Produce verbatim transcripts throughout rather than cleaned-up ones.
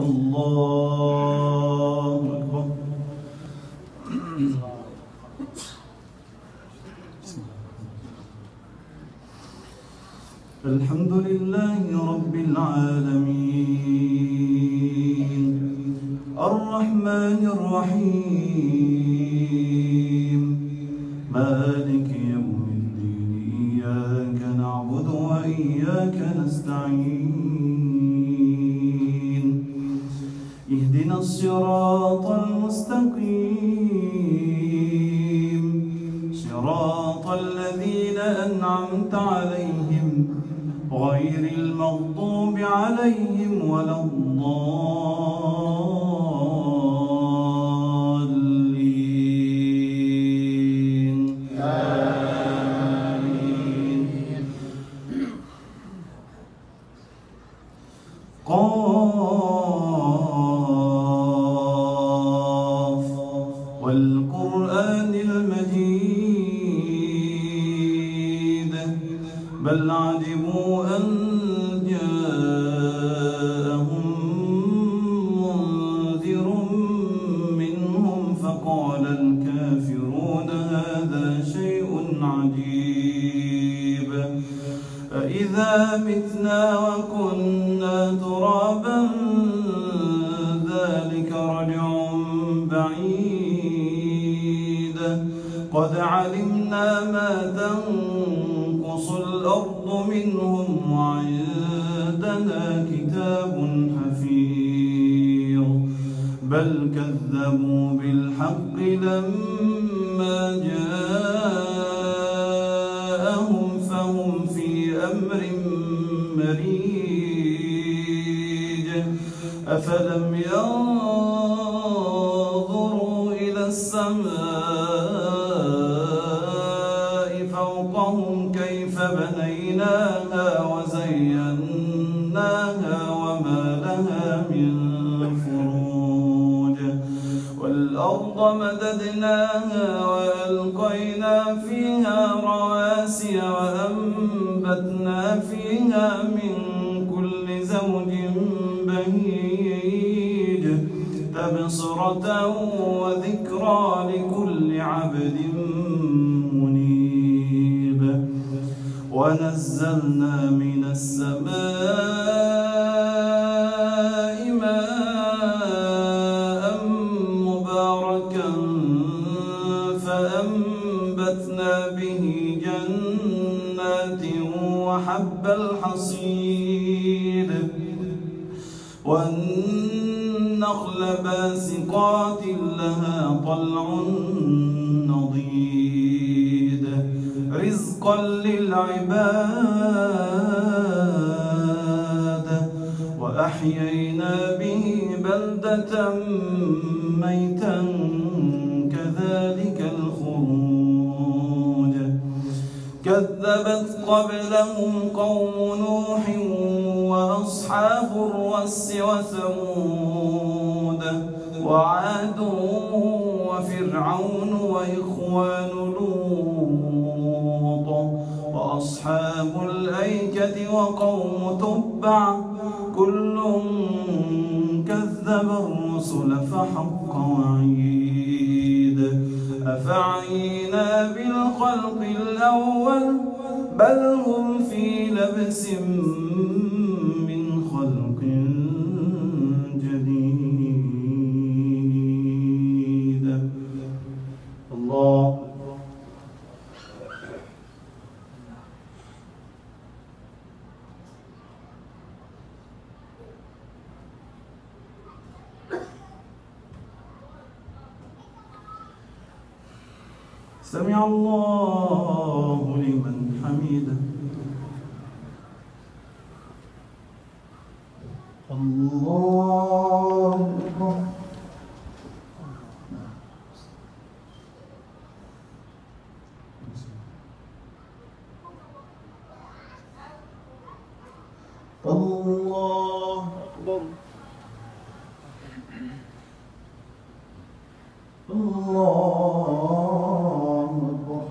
الله أكبر. الحمد لله رب العالمين الرحمن الرحيم مالك يوم الدين إياك نعبد وإياك نستعين اهدنا الصراط المستقيم صراط الذين أنعمت عليهم غير المغضوب عليهم ولا الضالين آمين. قاف والقرآن المجيد بل عجبوا أن جاءهم منذر منهم فقال الكافرون هذا شيء عجيب أإذا متنا وكنا ترابا ذلك رجع بعيد قد علمنا ما تنقص الأرض منهم وعندنا كتاب حفيظ بل كذبوا بالحق لما جاءهم فهم في أمر مريج أفلم ينظروا إلى السماء فوقهم كيف بنيناها وزيناها وما لها من فروج والأرض مددناها وألقينا فيها رواسي وأنبتنا فيها من كل زوج بهيج تبصرة وذكرى لكل عبد منيب ونزلنا من السماء ماء مباركا فأنبتنا به جنات وحب الحصيد والنخل باسقات لها طلع نضيد رزقا للعباد وأحيينا به بلدة ميتا كذلك الخروج كذبت قبلهم قوم نوح وأصحاب الرس وثمود وعاد وفرعون وإخوان لوط وأصحاب الأيكة وقوم تبع كل كذب الرسل فحق وعيد أفعينا بالخلق الأول بل هم في لبس من خلق جديد. الله سمع الله لمن حمده. الله أكبر. الله أكبر. الله أكبر.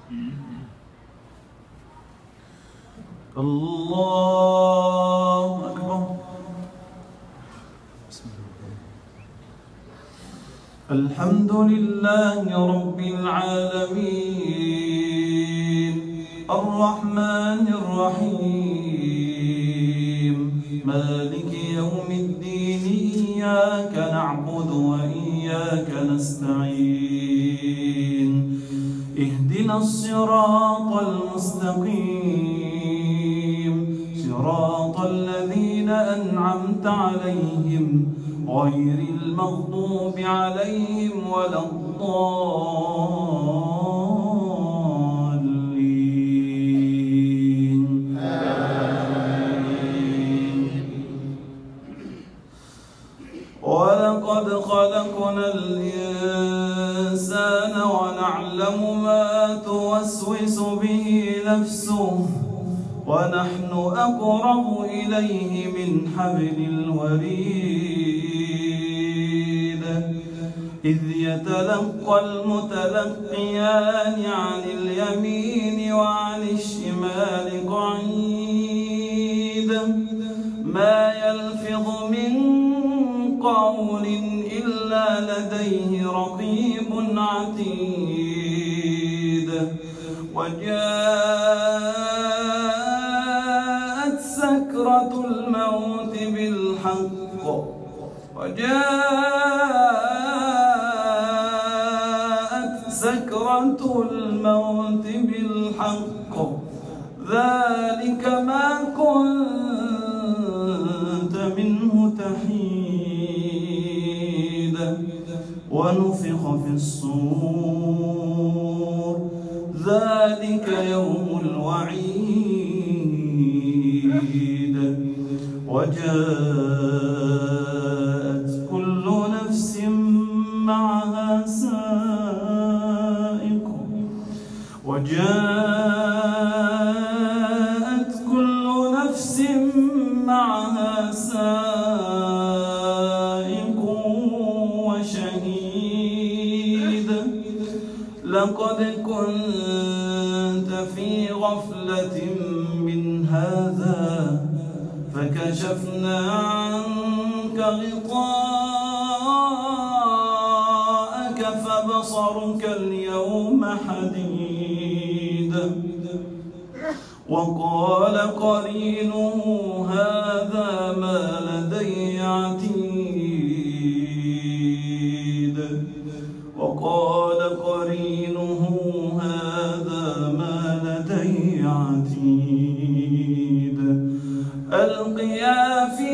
الله أكبر. الحمد لله رب العالمين الرحمن الرحيم مالك يوم الدين إياك نعبد وإياك نستعين اهدنا الصراط المستقيم صراط الذين أنعمت عليهم غير المغضوب عليهم ولا الضالين آمين. ولقد خلقنا الإنسان ونعلم ما توسوس به نفسه ونحن أقرب إليه من حبل الوريد إذ يتلقى المتلقيان عن اليمين وعن الشمال قعيد ما يلفظ من قول إلا لديه رقيب عتيد وجاءت سكرة الموت بالحق وجاءت سكرة الموت بالحق ذلك ما كنت منه تحيد ونفخ في الصور ذلك يوم الوعيد وجاءت كل نفس معها سائق وجاءت كل نفس معها سائق وشهيد لقد كنت في غفلة من هذا فكشفنا عنك غطاءك فبصرك اليوم حديد وقال قرينه هذا ما لدي عتيد وقال قرينه هذا ما لدي عتيد ألقيا في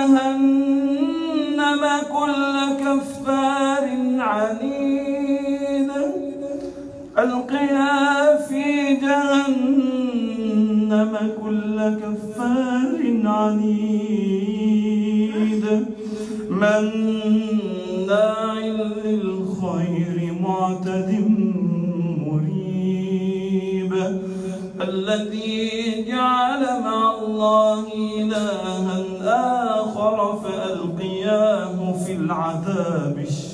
جهنم كل كفار عنيد ألقيا في جهنم كل كفار عنيد مناع للخير معتد مريب الذي جعل مع الله إلها آخر فألقياه في العذاب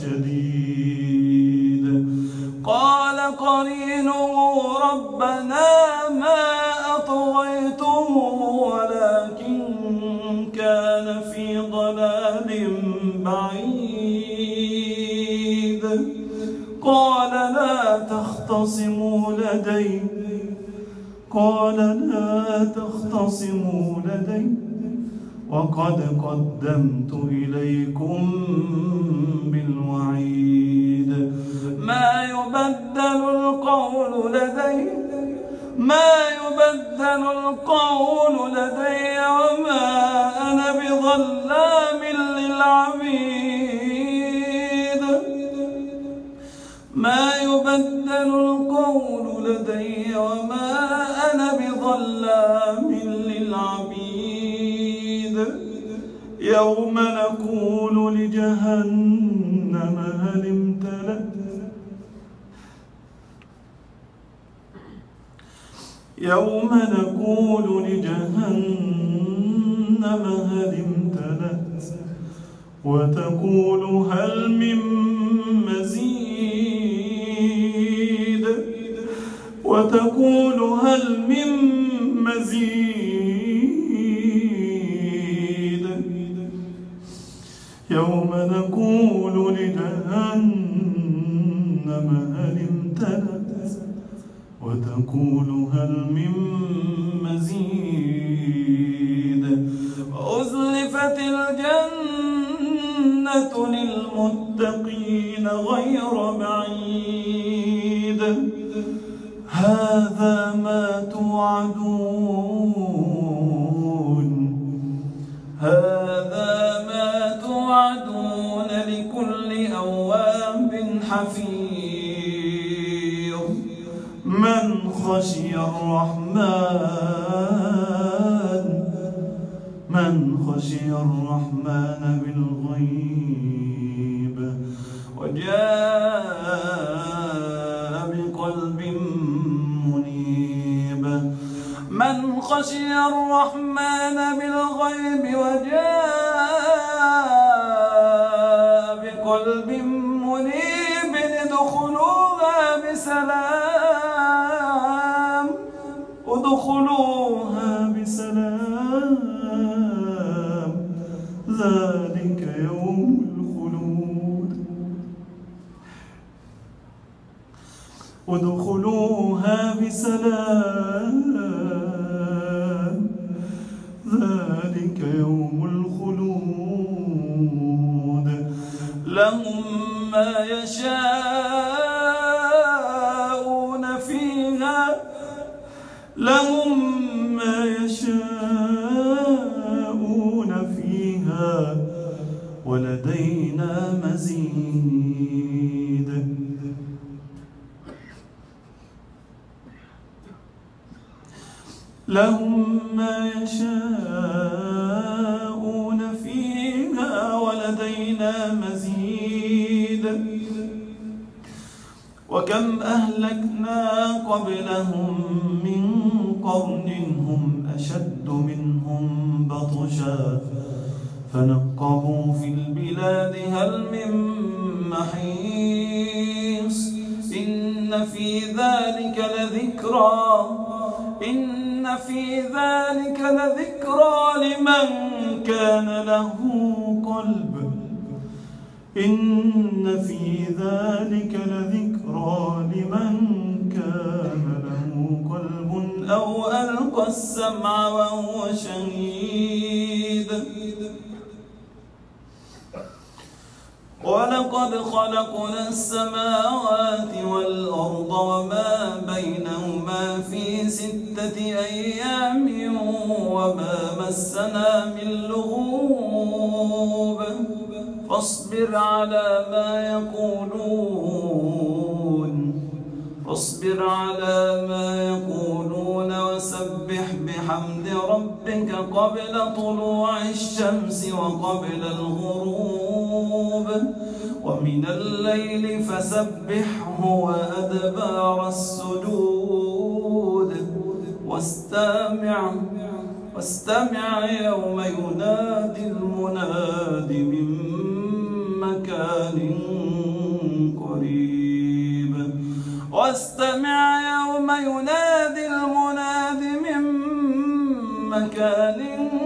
الشديد قال قرينه ربنا ما أطغيته ولكن كان في ضلال بعيد قال لا تختصموا لدي قال لا تختصموا لدي وقد قدمت إليكم بالوعيد ما يبدل القول لدي ما يبدل القول لدي وما أنا بظلام للعبيد ما يبدل القول لدي وما أنا بظلام للعبيد يوم نقول لجهنم هل امتلأت يوم نقول لجهنم هل امتلأت وتقول هل من مزيد وتقول هل من مزيد يوم نقول لجهنم هل امتلأت وتقول هل من مزيد وأزلفت الجنة للمتقين غير بعيد هذا ما توعدون هذا ما توعدون لكل أواب حفيظ من خشي الرحمن من خشي الرحمن بالغيب وجاء بقلب منيب من خشي الرحمن بالغيب وجاء بقلب منيب ادخلوها بسلام ادخلوها بسلام ذلك يوم الخلود ادخلوها بسلام ذلك يوم الخلود لهم ما يشاءون فيها لهم ما يشاءون فيها ولدينا مزيد لهم ما يشاءون فيها ولدينا مزيد وكم أهلكنا قبلهم من قرن هم أشد منهم بطشا فنقبوا في البلاد هل من محيص إن في ذلك لذكرى إن في ذلك لذكرى لمن كان له قلب إن في ذلك لذكرى لمن كان له قلب أو ألقى السمع وهو شهيد ولقد خلقنا السماوات والأرض وما بينهما في ستة أيام وما مسنا من لغوب فاصبر على ما يقولون فاصبر على ما يقولون وسبح بحمد ربك قبل طلوع الشمس وقبل الغروب ومن الليل فسبحه وأدبار السجود واستمع واستمع يوم ينادي المناد من مكان قريب واستمع يوم ينادي المناد من مكان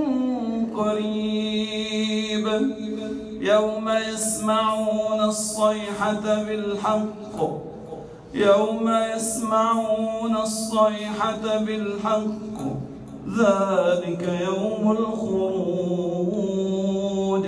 قريب يوم يسمعون الصيحة بالحق يوم يسمعون الصيحة بالحق ذلك يوم الخروج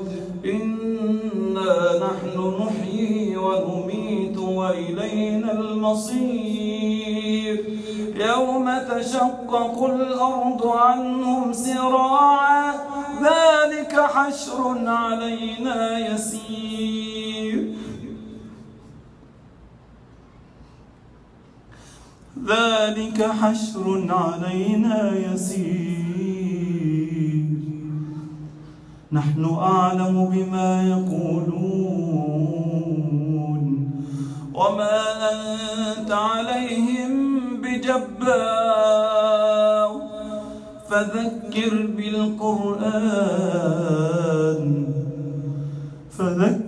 إنا نحن نحيي ونميت وإلينا المصير يوم تشقق الأرض عنهم سراعا ذلك حشر علينا يسير ذلك حشر علينا يسير نحن أعلم بما يقولون وما أنت عليهم بجبار فذكر بالقرآن فذكر